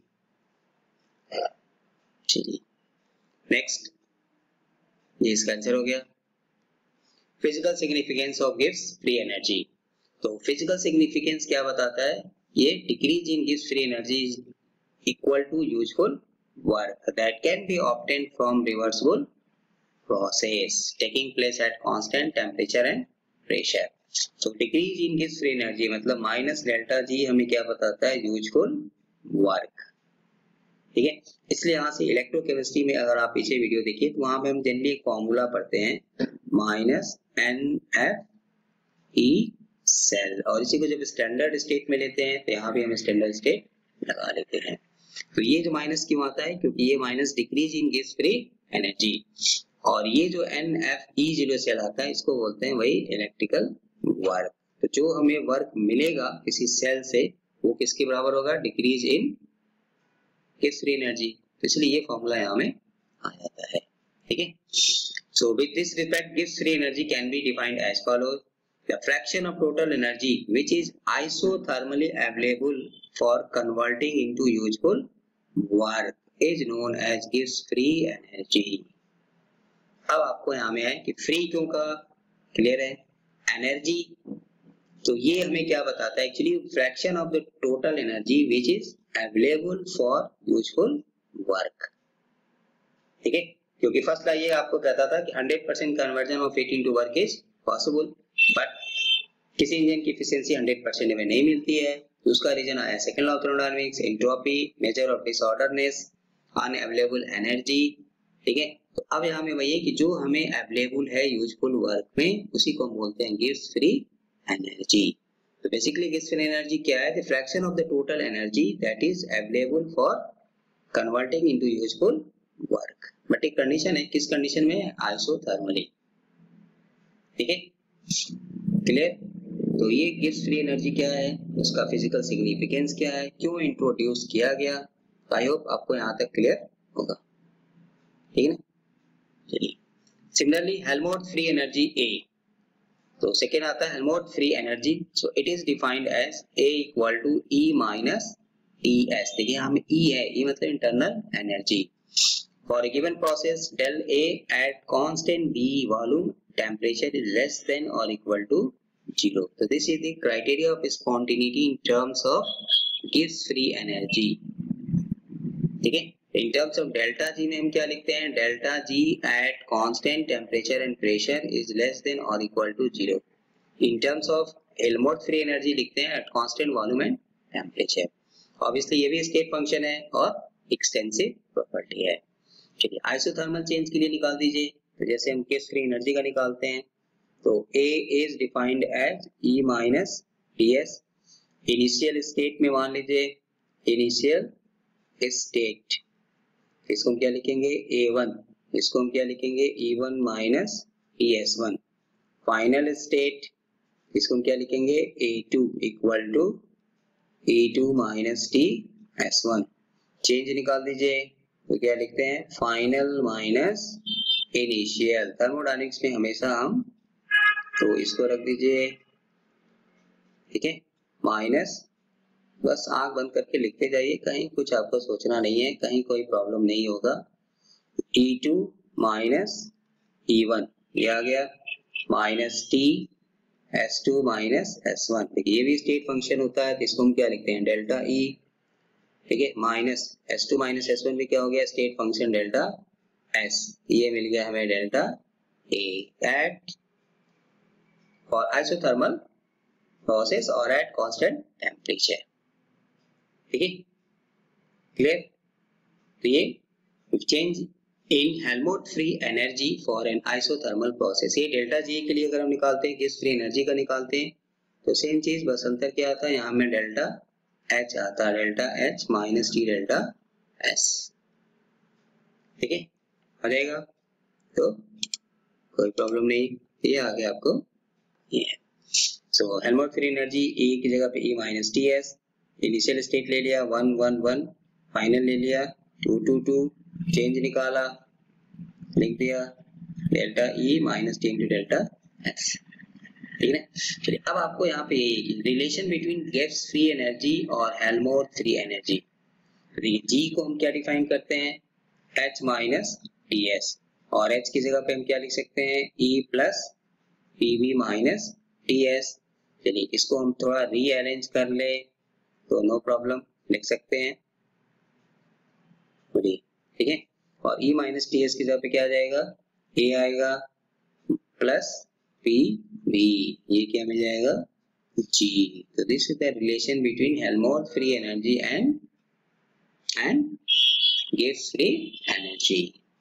[SPEAKER 1] चलिए नेक्स्ट, ये इसका आंसर हो गया। फिजिकल सिग्निफिकेंस ऑफ गिव्स फ्री एनर्जी। तो फिजिकल सिग्निफिकेंस क्या बताता है, ये डिक्रीज इन गिव्स free energy equal to useful work that can be obtained from reversible process taking place at constant temperature and pressure. तो डिक्रीज इन गिव्स free energy मतलब माइनस डेल्टा जी हमें क्या बताता है, यूजफुल वर्क। ठीक है, इसलिए यहाँ से इलेक्ट्रोकेमिस्ट्री में अगर आप पीछे वीडियो देखिए तो वहां पे हम जनरली एक फॉर्मूला पढ़ते हैं minus N F E cell, और इसी को जब स्टैंडर्ड स्टेट में लेते हैं तो यहाँ भी हम स्टैंडर्ड स्टेट लगा लेते हैं। तो ये जो माइनस क्यों आता है, क्योंकि ये माइनस डिक्रीज इन गिव्स फ्री एनर्जी, और ये जो N F E zero cell आता है इसको बोलते हैं वही इलेक्ट्रिकल वर्क। तो जो हमें वर्क मिलेगा किसी सेल से वो किसके बराबर होगा, डिक्रीज इन गिव्स फ्री एनर्जी, तो इसलिए ये फॉर्मूला यहाँ में आ जाता है। ठीक है, so with this respect gives free energy can be defined as follows, the fraction of total energy which is isothermally available for converting into useful work is known as गिव्स फ्री एनर्जी। अब आपको यहाँ में है कि free क्यों का clear है, एनर्जी, तो ये हमें क्या बताता है, actually fraction of the total energy which is available for useful work. ठीक है, क्योंकि फर्स्ट ये आपको कहता था कि hundred percent conversion of heat into work is possible, but किसी इंजन की एफिशिएंसी हंड्रेड परसेंट में नहीं मिलती है। उसका रीजन आया second law of thermodynamics, entropy, measure of disorderness, unavailable energy. ठीक है, तो अब यहाँ में वही है कि जो हमें अवेलेबल है यूजफुल वर्क में उसी को हम बोलते हैं गिव्स फ्री एनर्जी। तो बेसिकली गिव्स फ्री एनर्जी क्या है, the fraction of the total energy that is available for converting into useful work, but एक कंडीशन है, किस कंडीशन में, आइसोथर्मली। ठीक है, क्लियर। तो ये गिव्स फ्री एनर्जी क्या है, उसका फिजिकल सिग्निफिकेंस क्या है, क्यों इंट्रोड्यूस किया गया, आई होप आपको यहाँ तक क्लियर होगा। ठीक है ना, चलिए similarly Helmholtz free energy A, तो सेकेंड आता है Helmholtz free energy, so it is defined as A equal to E minus T S. देखिए यहाँ में ई है, ई मतलब internal energy for a given process del A at constant V volume temperature is less than और equal to zero. तो this is the criteria of spontaneity in terms of गिव्स free energy. ठीक है, इन terms of delta G में हम क्या लिखते हैं, delta G at constant temperature and pressure is less than और equal to zero. In terms of Helmholtz free energy लिखते हैं at constant volume and temperature. Obviously ये भी स्टेट फंक्शन है और एक्सटेंसिव प्रॉपर्टी है। चलिए आइसोथर्मल चेंज के लिए निकाल दीजिए। तो जैसे हम केस फ्री एनर्जी का निकालते हैं तो A is defined as E minus D S. Initial state में मान लीजिए इनिशियल स्टेट, इसको हम क्या लिखेंगे ए वन, इसको हम क्या लिखेंगे E one minus T S one. Final state, इसको हम क्या लिखेंगे A two equal to E two minus T S one. Change निकाल दीजिए तो क्या लिखते हैं फाइनल माइनस इनिशियल। थर्मोडायनेमिक्स में हमेशा हम तो इसको रख दीजिए, ठीक है, माइनस, बस आंख बंद करके लिखते जाइए, कहीं कुछ आपको सोचना नहीं है, कहीं कोई प्रॉब्लम नहीं होगा। E two minus E one ये आ गया minus T S two minus S one. देखिए ये भी स्टेट फंक्शन होता है तो इसको हम क्या लिखते हैं डेल्टा ई, ठीक है, minus S two minus S one भी क्या हो गया स्टेट फंक्शन डेल्टा एस। ये मिल गया हमें delta A at for isothermal process और एट कांस्टेंट टेम्परेचर। ठीक है, क्लियर। तो ये change in Helmholtz free energy for an isothermal process. ये डेल्टा जी के लिए अगर हम निकालते हैं गैस फ्री एनर्जी का निकालते हैं तो सेम चीज, बस अंतर क्या आता है, यहाँ में डेल्टा एच आता है, delta H minus T delta S. ठीक है, हो जाएगा, तो कोई प्रॉब्लम नहीं। ये आ गया आपको ये। So Helmholtz free energy E की जगह पे E minus T S, initial state ले लिया वन वन वन, फाइनल ले लिया टू टू टू, चेंज निकाला लिख दिया delta E minus T into delta S. ठीक है, चलिए अब आपको यहाँ पे relation between gas free energy और हेल्महोल्ट्ज फ्री एनर्जी। G को हम क्या डिफाइन करते हैं H माइनस टी एस, और H की जगह पे हम क्या लिख सकते हैं E plus P V minus T S. चलिए इसको हम थोड़ा रीअरेंज कर ले तो नो प्रॉब्लम लिख सकते हैं, ठीक है। और E माइनस टी एस की जगह पे क्या आ जाएगा, A आएगा प्लस पी वी, ये क्या मिल जाएगा G। तो this is the relation between Helmholtz free energy and and gas free energy.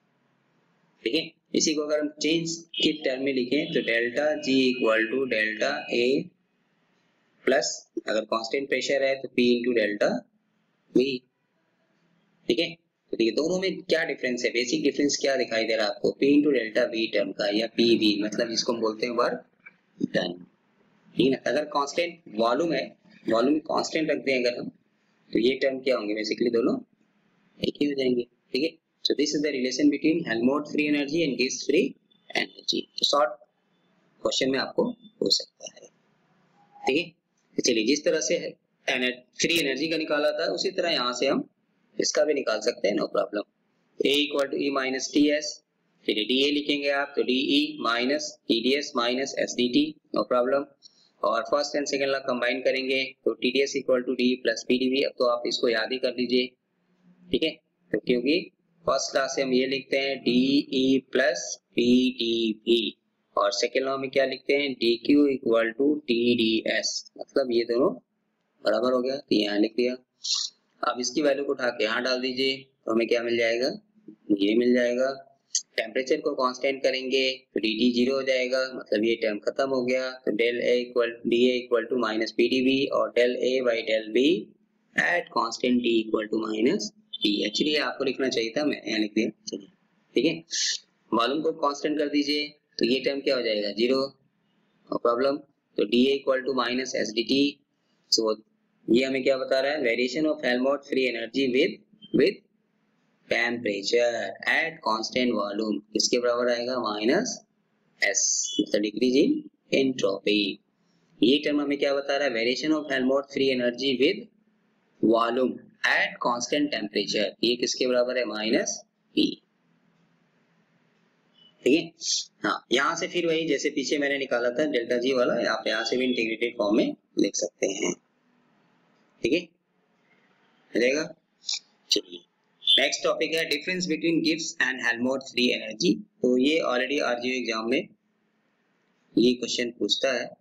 [SPEAKER 1] ठीक है, इसी को अगर हम चेंज के टर्म में लिखें तो delta G equal to delta A plus, अगर कांस्टेंट प्रेशर है तो P इंटू डेल्टा V। ठीक है, तो देखिए दोनों में क्या डिफरेंस है, बेसिक डिफरेंस क्या दिखाई दे रहा है आपको, P into delta V term का, या P V, मतलब जिसको हम बोलते हैं वर्क डन। ठीक है ना, अगर कांस्टेंट वॉल्यूम है, वॉल्यूम कांस्टेंट रखते हैं अगर हम, तो ये टर्म क्या होंगे, बेसिकली दोनों एक ही हो जाएंगे। ठीक है, so this is the relation between Helmholtz free energy and gas free energy। तो शॉर्ट क्वेश्चन में आपको हो सकता है। ठीक है, तो चलिए जिस तरह से फ्री एनर्जी का निकाला था उसी तरह यहाँ से हम इसका भी निकाल सकते हैं, no problem. A equal to E minus T S, चलिए डी ए लिखेंगे आप तो D E minus T D S minus S D T, no problem. और first and second law combine करेंगे तो T D S equal to D plus P D V. अब तो आप इसको याद ही कर लीजिए, ठीक है, तो क्योंकि फर्स्ट क्लास से हम ये लिखते हैं D E plus P D V, और सेकेंड लॉ में क्या लिखते हैं D Q equal to T D S, मतलब ये दोनों बराबर हो गया, तो यहाँ लिख दिया। अब इसकी वैल्यू को उठा के यहाँ डाल दीजिए तो हमें क्या मिल जाएगा, ये मिल जाएगा। टेम्परेचर को कांस्टेंट करेंगे तो डी टी जीरो हो जाएगा, मतलब ये टर्म खत्म हो गया। तो del A equal D A equal to minus P D V, और del A by del B at constant T equal to minus T. Actually आपको लिखना चाहिए था, मैंने यहाँ लिख दिया। चलिए ठीक है, वॉल्यूम को कांस्टेंट कर दीजिए तो ये टर्म क्या हो जाएगा जीरो, नो प्रॉब्लम। तो D A equal to minus S D T. So ये हमें क्या बता रहा है, variation of Helmholtz free energy with with temperature at constant volume, किसके बराबर आएगा माइनस एस, मतलब डिक्रीज इन एंट्रोपी। ये टर्म हमें क्या बता रहा है, variation of Helmholtz free energy with volume at constant temperature, ये किसके बराबर है माइनस पी। ठीक है, हाँ यहाँ से फिर वही जैसे पीछे मैंने निकाला था डेल्टा जी वाला, आप यहाँ से भी इंटीग्रेटेड फॉर्म में लिख सकते हैं। ठीक है, चलेगा। चलिए नेक्स्ट टॉपिक है difference between Gibbs and Helmholtz free energy. तो ये ऑलरेडी आरजीओ एग्जाम में ये क्वेश्चन पूछता है,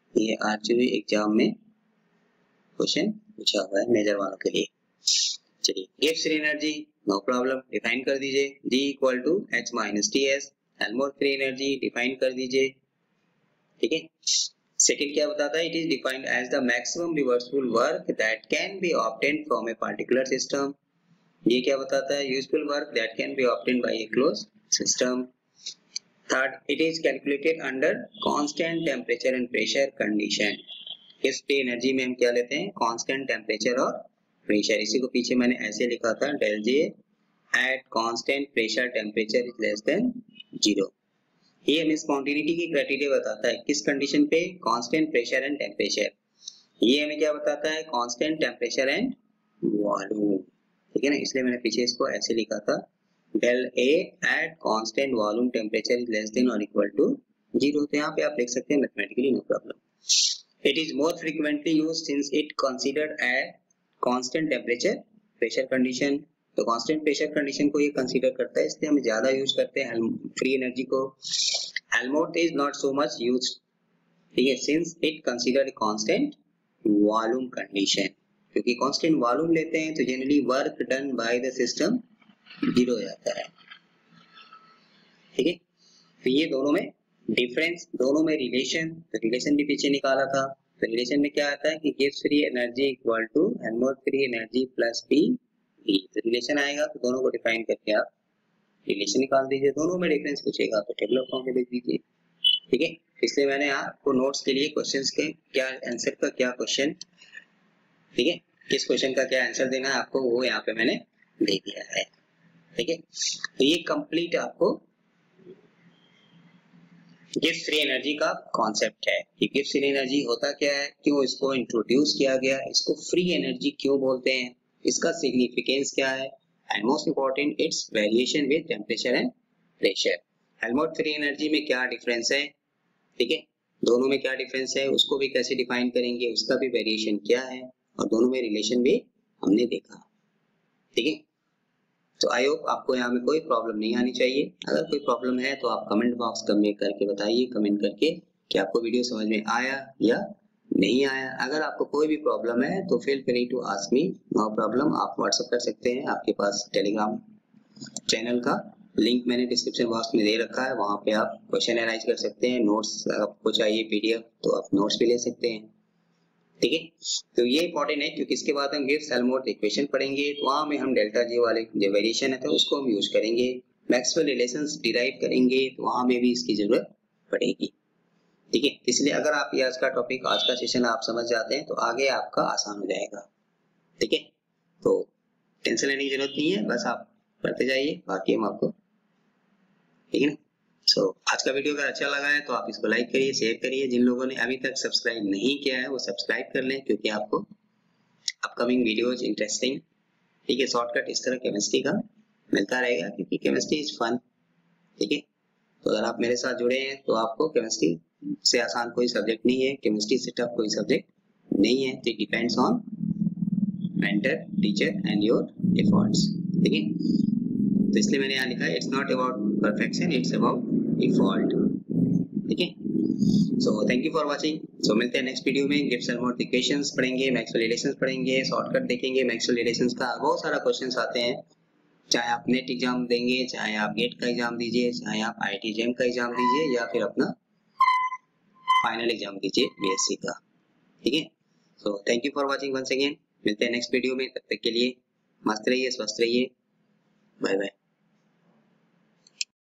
[SPEAKER 1] ये आरजीबी एग्जाम में क्वेश्चन पूछा हुआ है मेजर वालों के लिए। चलिए, गिव्स free energy, no problem, define कर दीजिए। D equal to H minus T S, Helmholtz free energy define कर दीजिए। ठीक है, सेकंड क्या बताता है, it is defined as the maximum reversible work that can be obtained from a particular system. ये क्या बताता है, useful work that can be obtained by a closed system. Third, it is calculated under constant temperature and pressure condition. इस free energy में हम क्या लेते हैं, कांस्टेंट टेम्परेचर और प्रेशर। इसी को पीछे मैंने ऐसे लिखा था, del J at constant pressure temperature is less than zero. ये हमें स्पॉन्टेनिटी की क्राइटेरिया बताता है, किस कंडीशन पे, कांस्टेंट प्रेशर एंड टेम्परेचर। ये हमें क्या बताता है, कांस्टेंट टेम्परेचर एंड वॉल्यूम। ठीक है ना, इसलिए मैंने पीछे इसको ऐसे लिखा था, del A at constant volume temperature is less than और इक्वल टू जीरो। तो यहाँ पे आप लिख सकते हैं mathematically, no problem. It is more frequently used since it considered at constant temperature pressure condition. तो कांस्टेंट प्रेशर कंडीशन को ये कंसीडर करता है, इसलिए हम ज्यादा यूज करते हैं फ्री एनर्जी को। Helmholtz is not so much used, ठीक है, since it considered constant volume condition. क्योंकि कांस्टेंट वॉल्यूम लेते हैं तो generally work done by the system zero हो जाता है। ठीक है, तो ये दोनों में डिफरेंस, दोनों में रिलेशन, तो रिलेशन भी पीछे निकाला था। तो रिलेशन में क्या आता है कि गिव्स free energy equal to Helmholtz free energy plus P V. तो रिलेशन आएगा तो दोनों को डिफाइन करके आप रिलेशन निकाल दीजिए। दोनों में डिफरेंस पूछेगा तो टेबल ऑफ फॉर्म में लिख दीजिए। ठीक है, इसलिए मैंने आपको नोट्स के लिए क्वेश्चंस के क्या आंसर का क्या क्वेश्चन, ठीक है, किस क्वेश्चन का क्या आंसर देना है आपको, वो यहाँ पे मैंने दे दिया है। ठीक है, तो ये कंप्लीट आपको गिव्स फ्री एनर्जी का कॉन्सेप्ट है कि गिव्स फ्री एनर्जी होता क्या है, क्यों इसको इंट्रोड्यूस किया गया, इसको फ्री एनर्जी क्यों बोलते हैं, इसका सिग्निफिकेंस क्या है, and most important its variation with temperature and pressure. Helmholtz free energy में क्या डिफरेंस है, ठीक है, दोनों में क्या डिफरेंस है, उसको भी कैसे डिफाइन करेंगे, उसका भी वेरिएशन क्या है, और दोनों में रिलेशन भी हमने देखा। ठीक है, तो आई होप आपको यहाँ में कोई प्रॉब्लम नहीं आनी चाहिए। अगर कोई प्रॉब्लम है तो आप कमेंट बॉक्स में करके बताइए, कमेंट करके कि आपको वीडियो समझ में आया या नहीं आया। अगर आपको कोई भी प्रॉब्लम है तो feel free to ask me, no problem. आप व्हाट्सएप कर सकते हैं, आपके पास टेलीग्राम चैनल का लिंक मैंने डिस्क्रिप्शन बॉक्स में दे रखा है, वहां पे आप क्वेश्चन एनालाइज कर सकते हैं। नोट्स आपको चाहिए पीडीएफ तो आप नोट्स भी ले सकते हैं। ठीक है, तो ये इंपॉर्टेंट है क्योंकि इसके बाद हम गिव्स हेल्महोल्ट्ज इक्वेशन पढ़ेंगे, तो वहां में हम डेल्टा जी वाले जो वेरिएशन है तो उसको हम यूज करेंगे। मैक्सवेल रिलेशंस डिराइव करेंगे तो वहां में भी इसकी जरूरत पड़ेगी। ठीक है, इसलिए अगर आप ये आज का टॉपिक, आज का सेशन आप समझ जाते हैं तो आगे आपका आसान हो जाएगा। ठीक है, तो टेंशन लेने की जरूरत नहीं है, बस आप पढ़ते जाइए, बाकी हम आपको, ठीक है ना। सो so, आज का वीडियो अगर अच्छा लगा है तो आप इसको लाइक करिए, शेयर करिए। जिन लोगों ने अभी तक सब्सक्राइब नहीं किया है वो सब्सक्राइब कर लें, क्योंकि आपको अपकमिंग वीडियोज इंटरेस्टिंग, ठीक है, शॉर्टकट इस तरह केमिस्ट्री का मिलता रहेगा, क्योंकि केमिस्ट्री इज फन। ठीक है, तो अगर आप मेरे साथ जुड़े हैं तो आपको केमिस्ट्री से आसान कोई सब्जेक्ट नहीं है, केमिस्ट्री से टफ कोई सब्जेक्ट नहीं है। तो it depends on mentor, teacher and your efforts. ठीक है, तो इसलिए मैंने यहाँ लिखा है, it's not about perfection, it's about default. ठीक है, so thank you for watching. So मिलते हैं नेक्स्ट वीडियो में। गिव्स हेल्महोल्ट्ज इक्वेशंस पढ़ेंगे, मैक्सवेल रिलेशंस पढ़ेंगे, शॉर्टकट देखेंगे। मैक्सवेल रिलेशंस का बहुत सारा क्वेश्चंस आते हैं, चाहे आप नेट एग्जाम देंगे, चाहे आप गेट का एग्जाम दीजिए, चाहे आप आईआईटी जेम का एग्जाम दीजिए, या फिर अपना फाइनल एग्जाम दीजिए बीएससी का। ठीक है, so thank you for watching once again. मिलते हैं नेक्स्ट वीडियो में, तब तक के लिए मस्त रहिए, स्वस्थ रहिए, बाय बाय।